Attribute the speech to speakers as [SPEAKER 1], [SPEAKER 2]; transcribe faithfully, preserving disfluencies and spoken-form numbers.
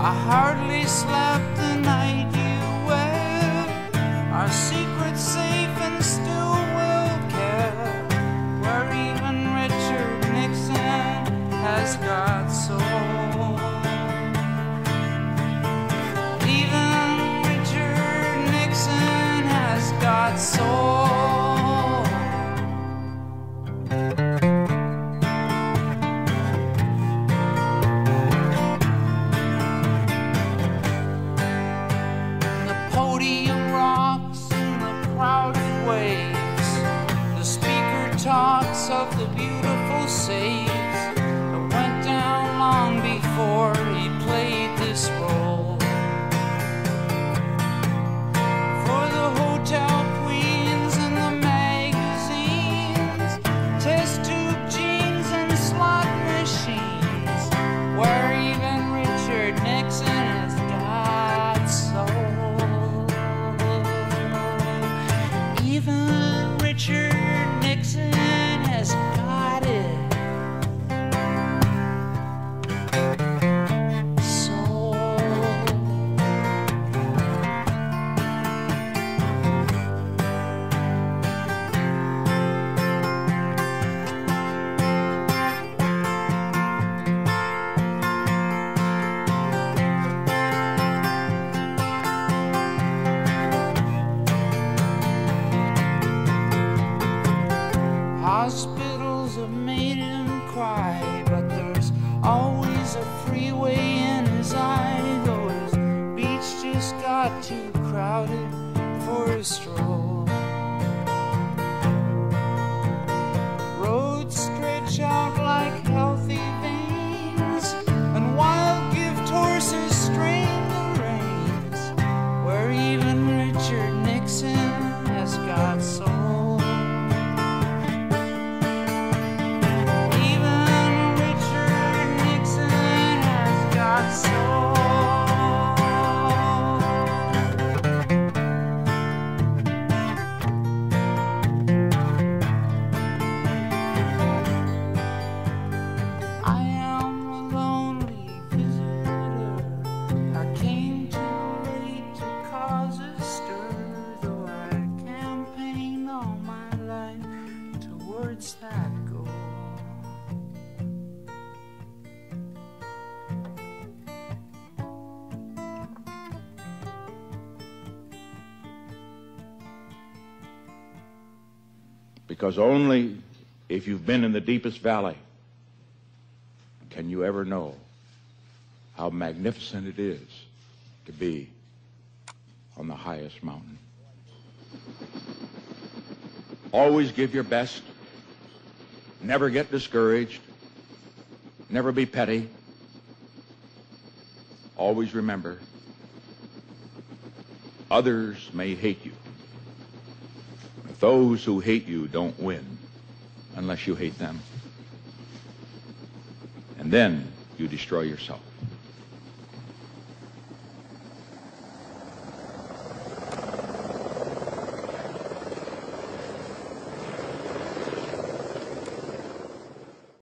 [SPEAKER 1] I hardly slept the night you wed. Our secret's safe and still well kept, where even Richard Nixon has got soul. Even Richard Nixon has got soul. Talks of the beautiful saves that went down long before he played this role. For the hotel queens and the magazines, test tube jeans and slot machines, where even Richard Nixon has got soul. Even Richard Nixon has got it. Soul. Hospitals have made him cry, but there's always a freeway in his eye, though his beach just got too crowded for a stroll. Roads stretch out like healthy veins, and wild gift horses strain the reins, where even Richard Nixon has got soul. That goal.
[SPEAKER 2] Because only if you've been in the deepest valley can you ever know how magnificent it is to be on the highest mountain. Always give your best. Never get discouraged. Never be petty. Always remember, others may hate you, but those who hate you don't win unless you hate them. And then you destroy yourself.